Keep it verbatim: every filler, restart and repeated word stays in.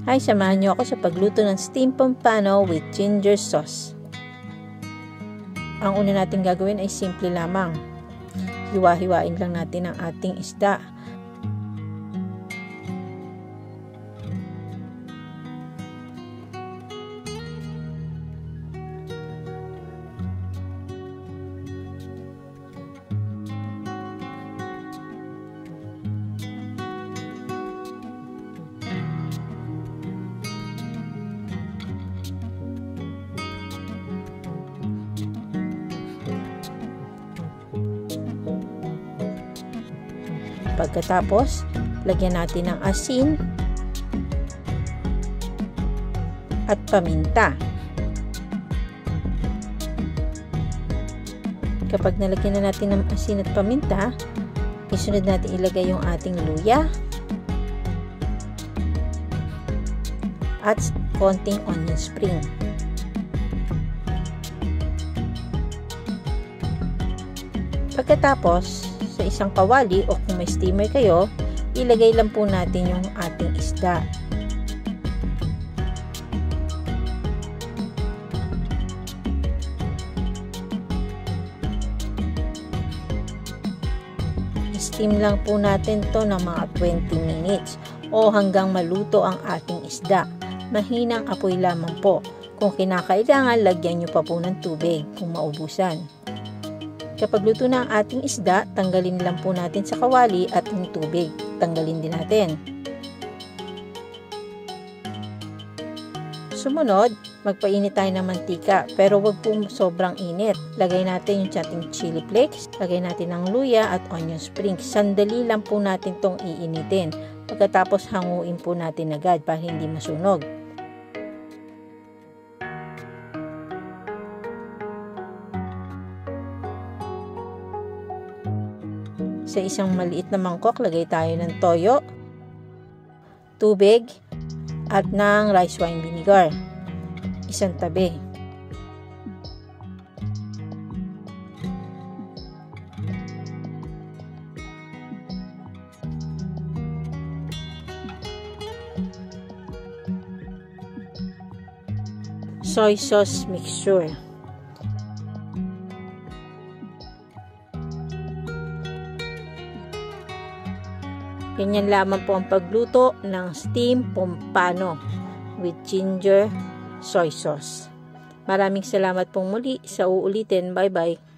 Hi, samahan niyo ako sa pagluto ng steamed pompano with ginger sauce. Ang una natin gagawin ay simple lamang. Hiwa-hiwain lang natin ang ating isda. Pagkatapos, lagyan natin ng asin at paminta. Kapag nalagyan na natin ng asin at paminta, isunod natin ilagay yung ating luya at konting onion spring. Pagkatapos, sa isang kawali o kung may steamer kayo, ilagay lang po natin yung ating isda. Steam lang po natin to ng mga twenty minutes o hanggang maluto ang ating isda. Mahinang apoy lamang po. Kung kinakailangan, lagyan nyo pa po ng tubig kung maubusan. Kapag luto na ang ating isda, tanggalin lang po natin sa kawali at yung tubig. Tanggalin din natin. Sumunod, magpainit tayo ng mantika pero wag po sobrang init. Lagay natin yung ating chili flakes, lagay natin ng luya at onion spring. Sandali lang po natin tong iinitin. Pagkatapos hanguin po natin agad para hindi masunog. Sa isang maliit na mangkok, lagay tayo ng toyo, tubig, at ng rice wine vinegar. Isang tabi. Soy sauce mixture. Ganyan lamang po ang pagluto ng steamed pompano with ginger soy sauce. Maraming salamat pong muli sa uulitin. Bye bye!